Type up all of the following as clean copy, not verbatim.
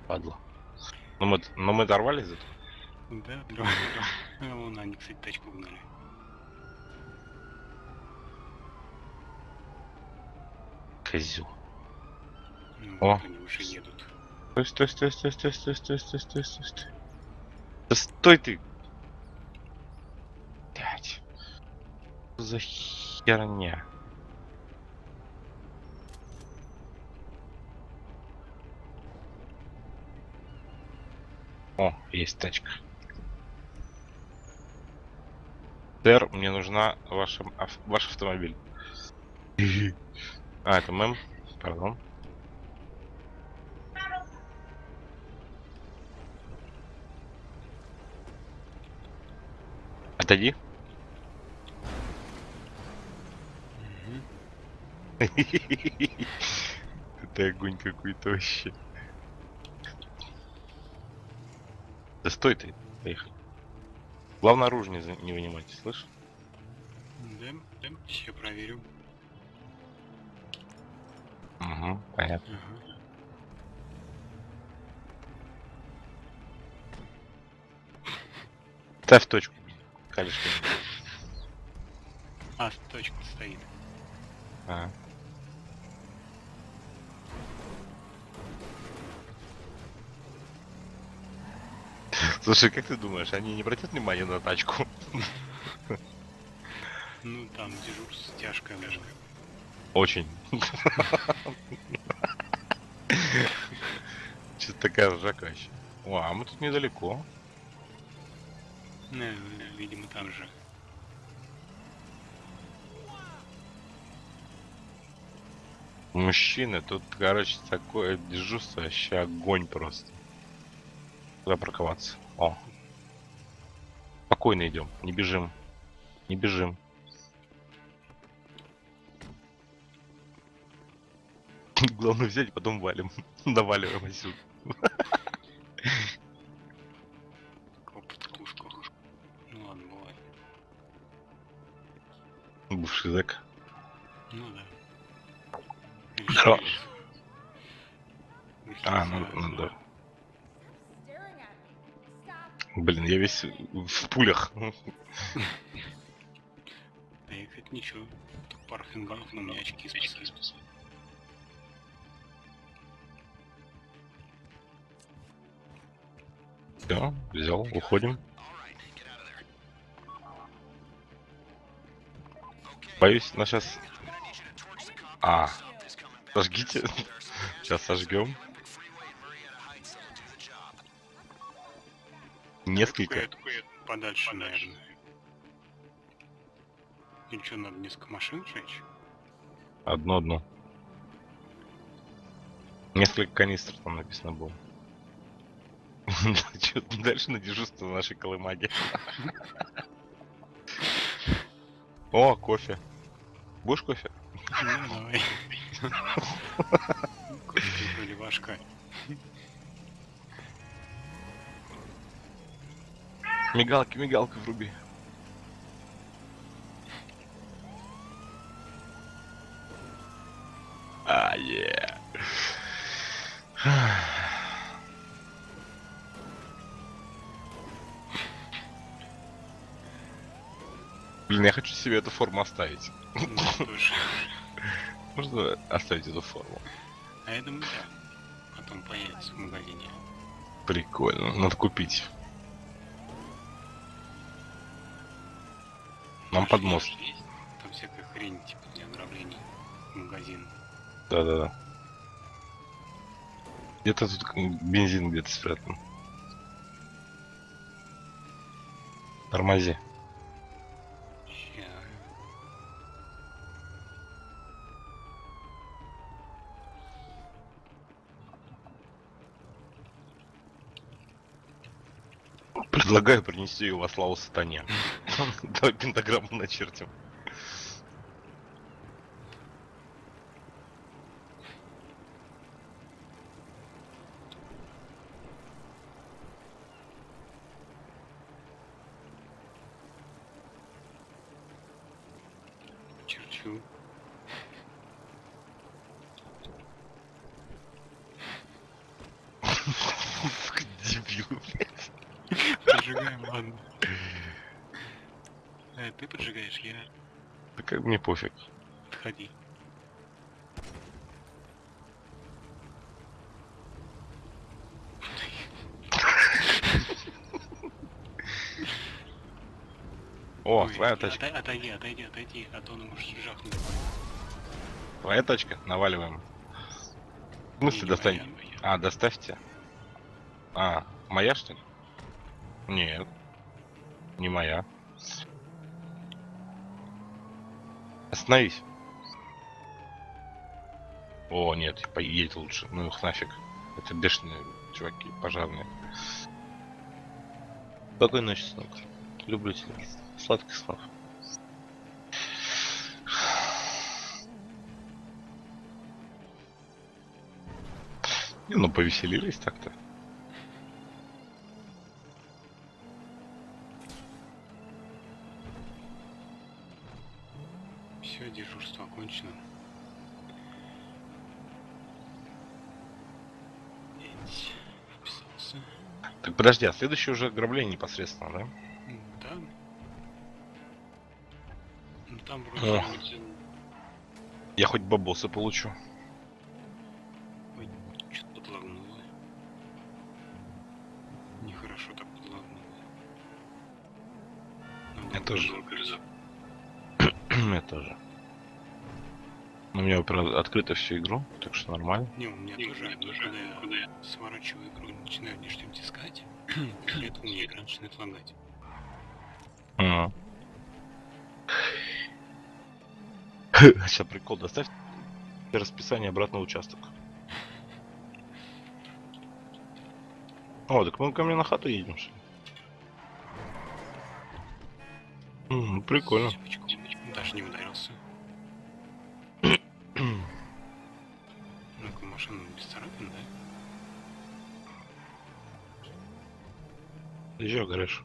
Падла. Но мы дорвались зато. Да, вон они, кстати, тачку гнали. Козел. Ну, О. вот они уже едут. Стой. Да стой ты! Блять. Что за херня? О, есть тачка. Сэр, мне нужна ваш автомобиль. А, это мэм? Пардон. Отойди. Это огонь какой-то вообще. Да стой ты. Поехали. Главное, оружие не вынимайте, слышь? Да, сейчас проверю. Угу, понятно. Ага. Ставь точку. Калишка. А, точка стоит. А. Слушай, как ты думаешь, они не обратят внимания на тачку? Ну, там дежурство тяжкое даже. Очень. Что-то такая ржака вообще. О, а мы тут недалеко. Видимо, там же. Мужчины, тут, короче, такое дежурство, вообще огонь просто. Куда парковаться? О. Спокойно идем, не бежим. Не бежим. Главное взять, потом валим. Наваливаем отсюда. Опыт кушку. Ну ладно, бывает. Бывший зэк. Ну да. Здорово. Если А, за- ну да. Блин, я весь в пулях. Да я, кстати, ничего. Только пара фингалов, но у меня очки спасают. Все, взял, уходим. Боюсь, нас сейчас... А, сожгите. Сейчас сожгем. Несколько. Подальше, наверное. Или что, надо несколько машин жечь? Одно. Несколько канистр там написано было. Чё дальше на дежурство в нашей колымаге. О, кофе. Будешь кофе? Ну, давай. Кофе или вашка. Мигалки вруби. Блин, я хочу себе эту форму оставить. Можно оставить эту форму? А я думаю, да. Потом появится в магазине. Прикольно, надо купить. Нам под мост. Там всякая хрень, типа для ограблений. Магазин. Да. Где-то тут бензин где-то спрятан. Тормози. Предлагаю принести ее во славу сатане. Давай пентаграмму начертим. Черчу. Ладно. Ты поджигаешь, я Да как мне пофиг. отходи. О, Ой, твоя тачка. отойди, а то он может жахнуть. Твоя тачка? Наваливаем. В Не, смысле не достань? моя. А, доставьте. А, моя что ли? Нет, не моя. Остановись. О, нет, поедь лучше. Ну их нафиг. Это бешеные чуваки, пожарные. Спокойной ночи, сынок. Люблю тебя. Сладких снов. Не, ну повеселились так-то. Все, дежурство окончено. Эть, вписался. Так подожди, а следующее уже ограбление непосредственно, да? Да. Ну там О. вроде... Я хоть бабосы получу. Ой, что-то подлагнуло. Нехорошо так подлагнуло. Я тоже. Колесо. Я тоже. У меня, правда, открыто всю игру, так что нормально. Не, у меня тоже, но когда я сворачиваю игру и начинаю ничем тискать, после этого мне игра начинает лагать. Ага. Сейчас прикол, доставь расписание обратно в участок. О, так мы ко мне на хату едем, что ли? Прикольно. Секундочку, даже не ударился. Ну-ка, машина без царапин, да? Ты чё говоришь?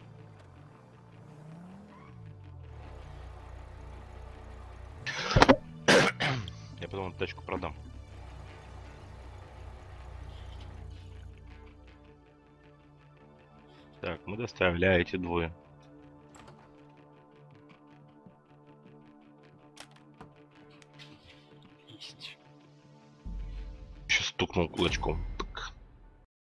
Я потом эту тачку продам. Так, мы доставляете двое. Есть. Еще стукнул кулачком.